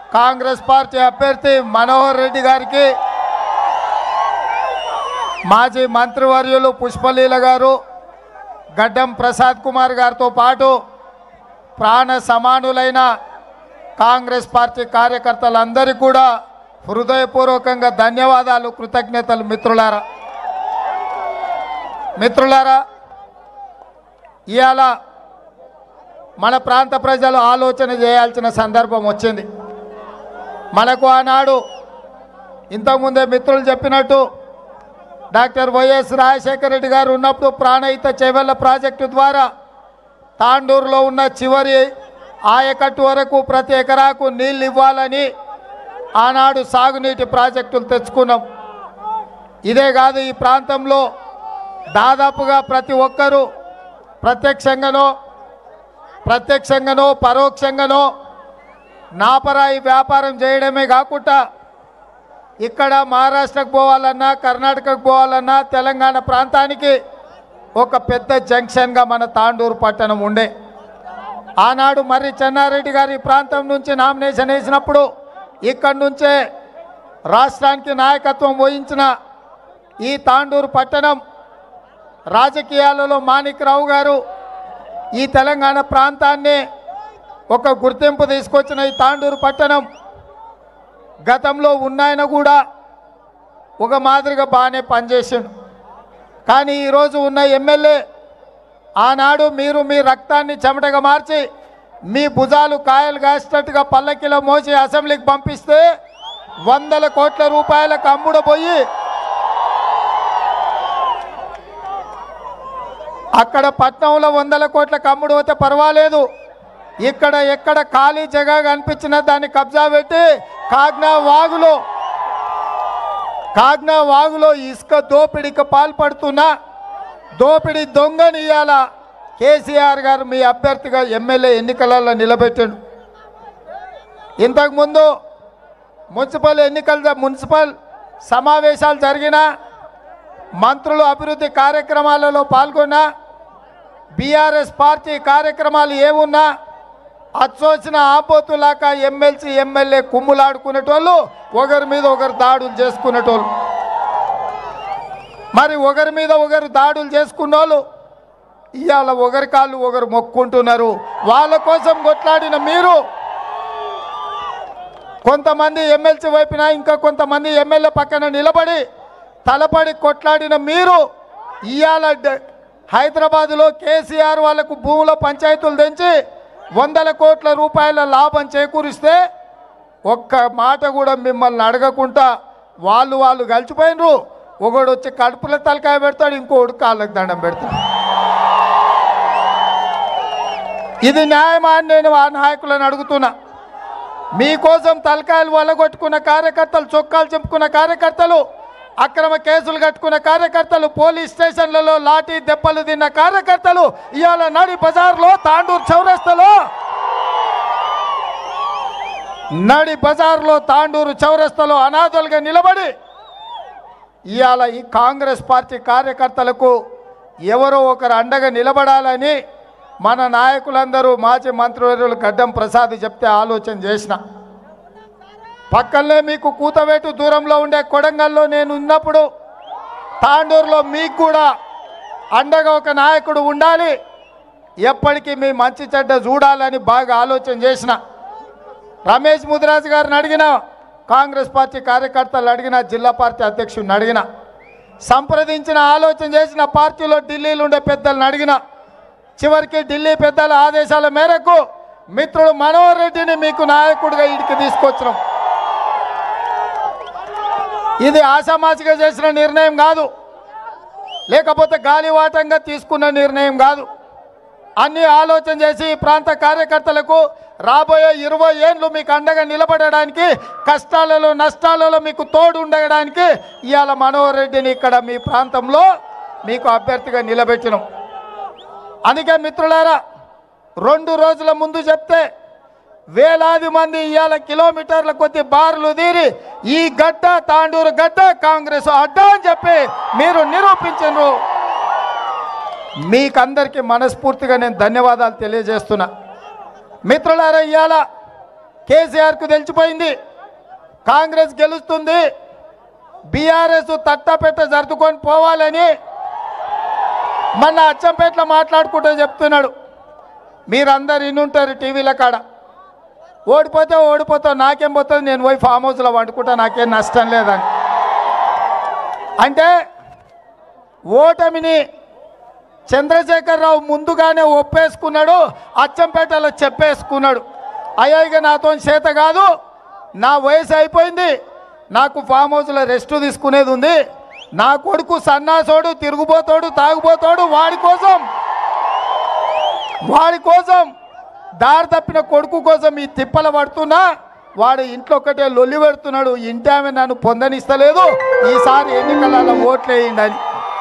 Congress party అభ్యర్థి మనోహర్ రెడ్డి గారికి, మాజీ మంత్రివర్యులు పుష్పలీల గారు, గడ్డం ప్రసాద్ కుమార్ గారితో పాటు ప్రాణ సమానులైన కాంగ్రెస్ పార్టీ కార్యకర్తలందరికీ కూడా హృదయపూర్వకంగా ధన్యవాదాలు, కృతజ్ఞతలు. మిత్రులారా, ఇవాళ మన ప్రాంత ప్రజలు ఆలోచన చేయాల్సిన సందర్భం వచ్చింది. మనకు ఆనాడు ఇంతకుముందే మిత్రులు చెప్పినట్టు డాక్టర్ వైఎస్ రాజశేఖర రెడ్డి గారు ఉన్నప్పుడు ప్రాణహిత చేవెళ్ల ప్రాజెక్టు ద్వారా తాండూరులో ఉన్న చివరి ఆయకట్టు వరకు ప్రతి ఎకరాకు నీళ్ళు ఇవ్వాలని ఆనాడు సాగునీటి ప్రాజెక్టులు తెచ్చుకున్నాం. ఇదే కాదు, ఈ ప్రాంతంలో దాదాపుగా ప్రతి ఒక్కరూ ప్రత్యక్షంగానో పరోక్షంగానో నాపరాయి వ్యాపారం చేయడమే కాకుండా ఇక్కడ మహారాష్ట్రకు పోవాలన్నా, కర్ణాటకకు పోవాలన్నా, తెలంగాణ ప్రాంతానికి ఒక పెద్ద జంక్షన్గా మన తాండూరు పట్టణం ఉండే. ఆనాడు మర్రి చెన్నారెడ్డి గారి ప్రాంతం నుంచి నామినేషన్ వేసినప్పుడు ఇక్కడి నుంచే రాష్ట్రానికి నాయకత్వం వహించిన ఈ తాండూరు పట్టణం రాజకీయాలలో మాణిక్రావు గారు ఈ తెలంగాణ ప్రాంతాన్ని ఒక గుర్తింపు తీసుకొచ్చిన ఈ తాండూరు పట్టణం గతంలో ఉన్నాయన కూడా ఒక మాదిరిగా బాగానే పనిచేసిండు. కానీ ఈరోజు ఉన్న ఎమ్మెల్యే ఆనాడు మీరు మీ రక్తాన్ని చెమటగా మార్చి మీ భుజాలు కాయలు కాసేటట్టుగా పల్లకిలో మోసి అసెంబ్లీకి పంపిస్తే 100 కోట్ల రూపాయలకు అమ్ముడుపోయి అక్కడ పట్నంలో 100 కోట్లకు అమ్ముడు పోతే పర్వాలేదు, ఇక్కడ ఎక్కడ ఖాళీ జగ కనిపించిన దాన్ని కబ్జా పెట్టి కాగ్నా వాగులో ఇసుక దోపిడీకి పాల్పడుతున్న దోపిడీ దొంగని ఇవాళ కేసీఆర్ గారు మీ అభ్యర్థిగా ఎమ్మెల్యే ఎన్నికలలో నిలబెట్టాడు. ఇంతకుముందు మున్సిపల్ సమావేశాలు జరిగిన మంత్రులు అభివృద్ధి కార్యక్రమాలలో పాల్గొన్న బీఆర్ఎస్ పార్టీ కార్యక్రమాలు ఏమున్నా అచ్చొచ్చిన ఆపోతులాక ఎమ్మెల్సీ ఎమ్మెల్యే కుమ్ములాడుకునేటోళ్ళు, ఒకరి మీద ఒకరు దాడులు చేసుకునేటోళ్ళు. మరి ఒకరి మీద ఒకరు దాడులు చేసుకున్నోళ్ళు ఇవాళ ఒకరి కాళ్ళు ఒకరు మొక్కుంటున్నారు. వాళ్ళ కోసం కొట్లాడిన మీరు, కొంతమంది ఎమ్మెల్సీ వైపున ఇంకా కొంతమంది ఎమ్మెల్యే పక్కన నిలబడి తలపడి కొట్లాడిన మీరు ఇవాళ హైదరాబాదులో కేసీఆర్ వాళ్ళకు భూముల పంచాయతీలు తెంచి 100 కోట్ల రూపాయల లాభం చేకూరిస్తే ఒక్క మాట కూడా మిమ్మల్ని అడగకుండా వాళ్ళు కలిసిపోయినరు. ఒకడు వచ్చి కడుపులో తలకాయ పెడతాడు, ఇంకోడు కాళ్ళకు దండం పెడతాడు. ఇది న్యాయమా అని నేను ఆ నాయకులను అడుగుతున్నా. మీకోసం తలకాయలు వలగొట్టుకున్న కార్యకర్తలు, చొక్కాలు చెప్పుకున్న కార్యకర్తలు, అక్రమ కేసులు కట్టుకున్న కార్యకర్తలు, పోలీస్ స్టేషన్లలో లాఠీ దెబ్బలు తిన్న కార్యకర్తలు ఇవాళ నడి బజార్లో తాండూరు చౌరస్తాలో అనాథలుగా నిలబడి ఇవాళ ఈ కాంగ్రెస్ పార్టీ కార్యకర్తలకు ఎవరో ఒకరు అండగా నిలబడాలని మన నాయకులందరూ మాజీ మంత్రివర్యులు గడ్డం ప్రసాద్ చెప్తే ఆలోచన చేసిన. పక్కనే మీకు కూతవేటు దూరంలో ఉండే కొడంగల్లో నేను ఉన్నప్పుడు తాండూరులో మీకు కూడా అండగా ఒక నాయకుడు ఉండాలి, ఎప్పటికీ మీ మంచి చెడ్డ చూడాలని బాగా ఆలోచన చేసిన. రమేష్ ముదిరాజు గారిని అడిగిన, కాంగ్రెస్ పార్టీ కార్యకర్తలు అడిగిన, జిల్లా పార్టీ అధ్యక్షుడిని అడిగిన, సంప్రదించిన, ఆలోచన చేసిన, పార్టీలో ఢిల్లీలో ఉండే పెద్దలను అడిగిన. చివరికి ఢిల్లీ పెద్దల ఆదేశాల మేరకు మిత్రుడు మనోహర్ రెడ్డిని మీకు నాయకుడిగా ఇడికి తీసుకొచ్చినాం. ఇది ఆషామాషిగా చేసిన నిర్ణయం కాదు, లేకపోతే గాలివాటంగా తీసుకున్న నిర్ణయం కాదు. అన్ని ఆలోచన చేసి ఈ ప్రాంత కార్యకర్తలకు రాబోయే 20 ఏళ్ళు మీకు అండగా నిలబడడానికి, కష్టాలలో నష్టాలలో మీకు తోడు ఉండడానికి ఇవాళ మనోహర్ రెడ్డిని ఇక్కడ మీ ప్రాంతంలో మీకు అభ్యర్థిగా నిలబెట్టినాం. అందుకే మిత్రులారా, 2 రోజుల ముందు చెప్తే వేలాది మంది ఇవాళ కిలోమీటర్ల కొద్ది బారులు తీరి ఈ గడ్డ తాండూరు గడ్డ కాంగ్రెస్ అడ్డా అని చెప్పి మీరు నిరూపించారు. మీకందరికీ మనస్ఫూర్తిగా నేను ధన్యవాదాలు తెలియజేస్తున్నా. మిత్రులారా, ఇవాళ కేసీఆర్కు తెలిసిపోయింది కాంగ్రెస్ గెలుస్తుంది, బీఆర్ఎస్ తట్టపెట్ట జరుపుకొని పోవాలని మొన్న అచ్చంపేటలో మాట్లాడుకుంటూ చెప్తున్నాడు. మీరందరు ఇన్నుంటారు టీవీల కాడ. ఓడిపోతే ఓడిపోతావు, నాకేం పోతుంది, నేను పోయి ఫామ్ హౌస్లో వండుకుంటా, నాకేం నష్టం లేదని. అంటే ఓటమిని చంద్రశేఖరరావు ముందుగానే ఒప్పేసుకున్నాడు, అచ్చంపేటలో చెప్పేసుకున్నాడు. అయ్యా ఇక నాతో చేత కాదు, నా వయసు అయిపోయింది, నాకు ఫామ్ హౌస్లో రెస్ట్ తీసుకునేది ఉంది, నా కొడుకు సన్నాసోడు, తిరుగుబోతాడు, తాగుబోతాడు, వాడి కోసం దారి తప్పిన కొడుకు కోసం ఈ తిప్పల పడుతున్నా, వాడు ఇంట్లో ఒక్కటే లొల్లి పెడుతున్నాడు, ఇంటి ఆమె నన్ను పొందనిస్తలేదు, ఈసారి ఎన్నికలలో ఓట్లేయండి.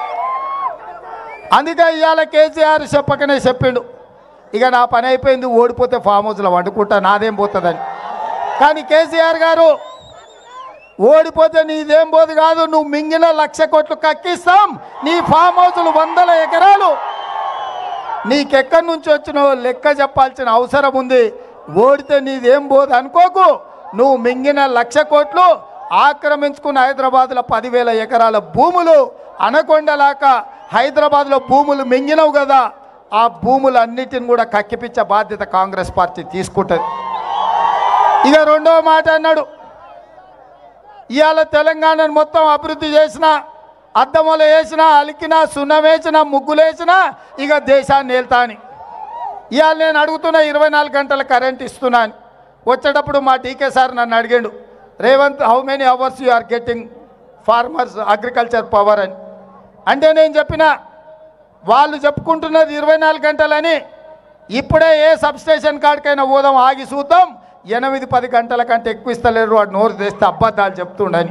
అందుకే ఇవాళ కేసీఆర్ చెప్పకనే చెప్పిండు, ఇక నా పని అయిపోయింది, ఓడిపోతే ఫామ్ హౌస్లో వండుకుంటా, నాదేం పోతుందని. కానీ కేసీఆర్ గారు ఓడిపోతే నీదేం పోదు కాదు, నువ్వు మింగిన 1,00,000 కోట్లు కక్కిస్తాం, నీ ఫామ్ హౌస్లు 100 ఎకరాలు నీకెక్కడి నుంచి వచ్చినావో లెక్క చెప్పాల్సిన అవసరం ఉంది. ఓడితే నీదేం పోదు అనుకోకు, నువ్వు మింగిన 1,00,000 కోట్లు ఆక్రమించుకున్న హైదరాబాద్లో 10,000 ఎకరాల భూములు, అనకొండలాక హైదరాబాద్లో భూములు మింగినవు కదా, ఆ భూములన్నిటిని కూడా కక్కిపించే బాధ్యత కాంగ్రెస్ పార్టీ తీసుకుంటుంది. ఇక రెండవ మాట అన్నాడు, ఇవాళ తెలంగాణను మొత్తం అభివృద్ధి చేసిన, అద్దములు వేసినా, అలికినా, సున్నం వేసినా, ముగ్గులు వేసినా ఇక దేశాన్ని వెళ్తా అని. ఇవాళ నేను అడుగుతున్నా 24 గంటల కరెంట్ ఇస్తున్నా అని. వచ్చేటప్పుడు మా టీకే సార్ నన్ను అడిగాడు, Revanth how many hours you are getting farmers agriculture power అని. అంటే నేను చెప్పిన, వాళ్ళు చెప్పుకుంటున్నది 24 గంటలని, ఇప్పుడే ఏ సబ్స్టేషన్ కాడికైనా పోదాం, ఆగి చూద్దాం, 8-10 గంటల కంటే ఎక్కువ ఇస్తలేరు, వాడు నోరు తెస్తే అబద్ధాలు చెప్తుండని.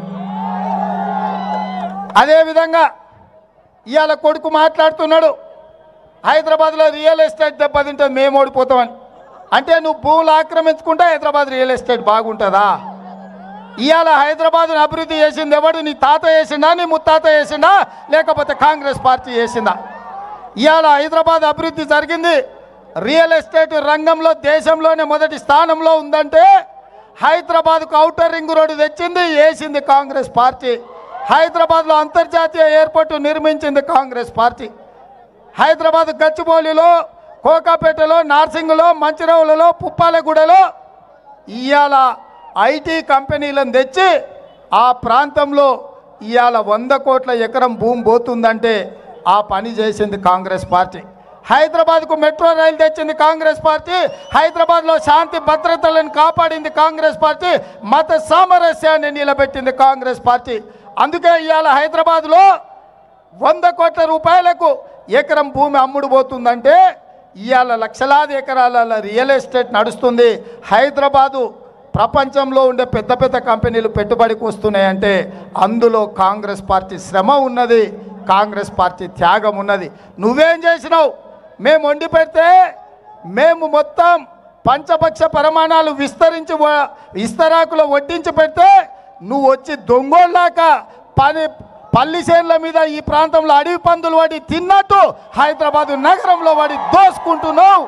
అదేవిధంగా ఇవాళ కొడుకు మాట్లాడుతున్నాడు, హైదరాబాద్లో రియల్ ఎస్టేట్ దెబ్బతింటుంది, మేము ఓడిపోతామని. అంటే నువ్వు భూములు ఆక్రమించుకుంటే హైదరాబాద్ రియల్ ఎస్టేట్ బాగుంటుందా? ఇవాళ హైదరాబాద్ను అభివృద్ధి చేసింది ఎవడు? నీ తాత చేసిండా, నీ ముత్తాత చేసిండా, లేకపోతే కాంగ్రెస్ పార్టీ చేసిందా? ఇవాళ హైదరాబాద్ అభివృద్ధి జరిగింది, రియల్ ఎస్టేట్ రంగంలో దేశంలోనే మొదటి స్థానంలో ఉందంటే హైదరాబాద్కు ఔటర్ రింగ్ రోడ్డు తెచ్చింది, వేసింది కాంగ్రెస్ పార్టీ. హైదరాబాద్లో అంతర్జాతీయ ఎయిర్పోర్టు నిర్మించింది కాంగ్రెస్ పార్టీ. హైదరాబాద్ గచ్చిబౌలిలో, కోకాపేటలో, నార్సింగ్లో, మంచిర్యాలలో, పుప్పాలగూడలో ఇవాళ ఐటీ కంపెనీలను తెచ్చి ఆ ప్రాంతంలో ఇవాళ 100 కోట్ల ఎకరం భూమి పోతుందంటే ఆ పని చేసింది కాంగ్రెస్ పార్టీ. హైదరాబాద్కు మెట్రో రైలు తెచ్చింది కాంగ్రెస్ పార్టీ. హైదరాబాద్లో శాంతి భద్రతలను కాపాడింది కాంగ్రెస్ పార్టీ. మత సామరస్యాన్ని నిలబెట్టింది కాంగ్రెస్ పార్టీ. అందుకే ఇవాళ హైదరాబాద్లో 100 కోట్ల రూపాయలకు ఎకరం భూమి అమ్ముడు పోతుందంటే ఇవాళ లక్షలాది ఎకరాల రియల్ ఎస్టేట్ నడుస్తుంది. హైదరాబాదు ప్రపంచంలో ఉండే పెద్ద పెద్ద కంపెనీలు పెట్టుబడికి వస్తున్నాయంటే అందులో కాంగ్రెస్ పార్టీ శ్రమ ఉన్నది, కాంగ్రెస్ పార్టీ త్యాగం ఉన్నది. నువ్వేం చేసినావు? మేము వండి పెడితే మేము మొత్తం పంచపక్ష ప్రమాణాలు విస్తరించి ఇస్తరాకులో వడ్డించి పెడితే నువ్వు వచ్చి దొంగోళ్ళాక పల్లి చేనుల మీద ఈ ప్రాంతంలో అడవి పందులు వాడి తిన్నట్టు హైదరాబాదు నగరంలో వాడి దోసుకుంటున్నావు.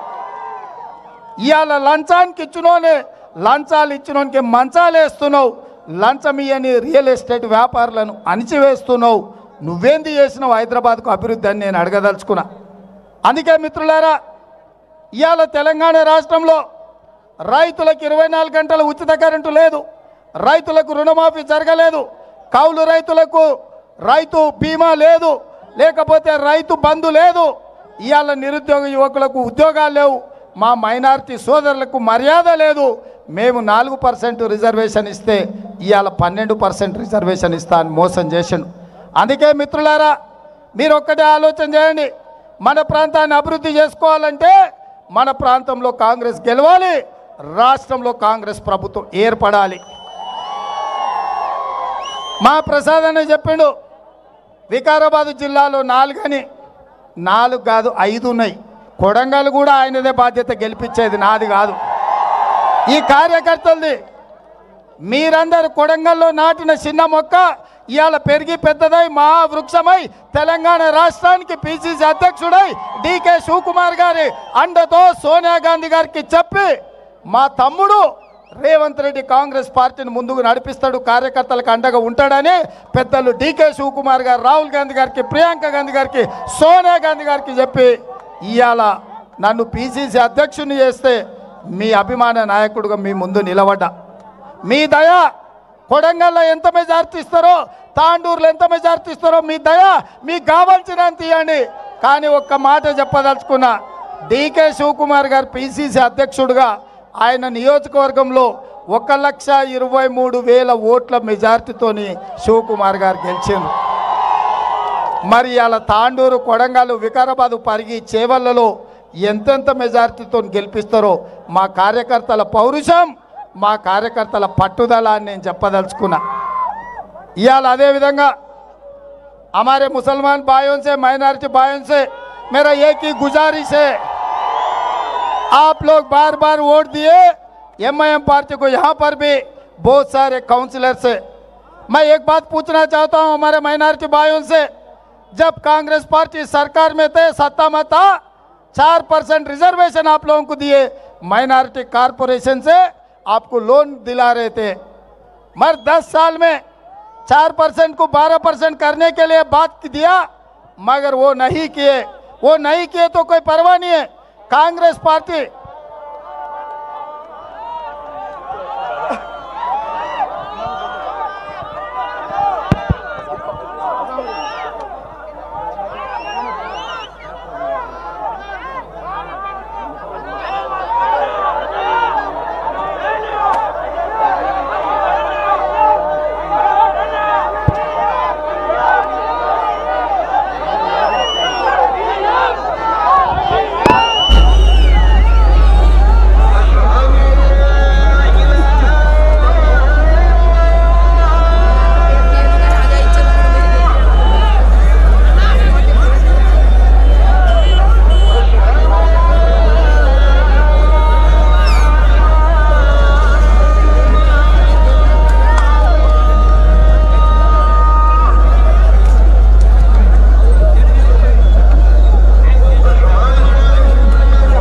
ఇవాళ లంచానికి ఇచ్చినోనే లంచాలు ఇచ్చినోనికి మంచాలు వేస్తున్నావు, లంచం ఇయ్యని రియల్ ఎస్టేట్ వ్యాపారులను అణిచివేస్తున్నావు. నువ్వేంది చేసినావు హైదరాబాద్కు అభివృద్ధి అని నేను అడగదలుచుకున్నా. అందుకే మిత్రులారా, ఇవాళ తెలంగాణ రాష్ట్రంలో రైతులకు 24 గంటల ఉచిత కరెంటు లేదు, రైతులకు రుణమాఫీ జరగలేదు, కౌలు రైతులకు రైతు బీమా లేదు, లేకపోతే రైతు బంధు లేదు. ఇవాళ నిరుద్యోగ యువకులకు ఉద్యోగాలు లేవు, మా మైనారిటీ సోదరులకు మర్యాద లేదు. మేము 4% రిజర్వేషన్ ఇస్తే ఇవాళ 12% రిజర్వేషన్ ఇస్తా అని మోసం చేసిండు. అందుకే మిత్రులారా, మీరు ఒక్కటే ఆలోచన చేయండి, మన ప్రాంతాన్ని అభివృద్ధి చేసుకోవాలంటే మన ప్రాంతంలో కాంగ్రెస్ గెలవాలి, రాష్ట్రంలో కాంగ్రెస్ ప్రభుత్వం ఏర్పడాలి. మా ప్రసాద్ అనే చెప్పిండు, వికారాబాద్ జిల్లాలో 4 అని, 4 కాదు 5 ఉన్నాయి. కొడంగల్ కూడా ఆయనదే బాధ్యత, గెలిపించేది నాది కాదు, ఈ కార్యకర్తలది. మీరందరూ కొడంగల్లో నాటిన చిన్న మొక్క ఇవాళ పెరిగి పెద్దదై మహావృక్షమై తెలంగాణ రాష్ట్రానికి పిసిసి అధ్యక్షుడై డికే శివకుమార్ గారి అండతో సోనియా గాంధీ గారికి చెప్పి మా తమ్ముడు రేవంత్ రెడ్డి కాంగ్రెస్ పార్టీని ముందుకు నడిపిస్తాడు, కార్యకర్తలకు అండగా ఉంటాడని పెద్దలు డీకే శివకుమార్ గారు రాహుల్ గాంధీ గారికి, ప్రియాంక గాంధీ గారికి, సోనియా గాంధీ గారికి చెప్పి ఇవాళ నన్ను పిసిసి అధ్యక్షుని చేస్తే మీ అభిమాన నాయకుడిగా మీ ముందు నిలబడ్డా. మీ దయ కొడంగల్లో ఎంత మెజార్టీ ఇస్తారో, తాండూరులో ఎంత మెజార్టీ ఇస్తారో మీ దయ మీకు కావాల్సినంత ఇవ్వండి. కానీ ఒక్క మాట చెప్పదలుచుకున్నా, డీకే శివకుమార్ గారు పిసిసి అధ్యక్షుడిగా ఆయన నియోజకవర్గంలో 1,23,000 ఓట్ల మెజార్టీతోని శివకుమార్ గారు గెలిచింది. మరి అలా తాండూరు, కొడంగల్, వికారాబాద్, పరిగి, చేవల్లలో ఎంతెంత మెజార్టీతో గెలిపిస్తారో మా కార్యకర్తల పౌరుషం, మా కార్యకర్తల పట్టుదల అని నేను చెప్పదలుచుకున్నా. ఇవాళ అదేవిధంగా हमारे मुसलमान भाइयों से, माइनॉरिटी भाइयों से मेरा एक ही गुजारिश है, आप लोग बार बार वोट दिए एमआईएम पार्टी को, यहाँ पर भी बहुत सारे काउंसिलर्स है। मैं एक बात पूछना चाहता हूँ हमारे माइनॉरिटी भाइयों से, जब कांग्रेस पार्टी सरकार में थे, सत्ता में था, 4% रिजर्वेशन आप लोगों को दिए, माइनॉरिटी कारपोरेशन से आपको लोन दिला रहे थे, मगर 10 साल में 4% को 12% करने के लिए बात दिया, मगर वो नहीं किए तो कोई परवाह नहीं है। कांग्रेस पार्टी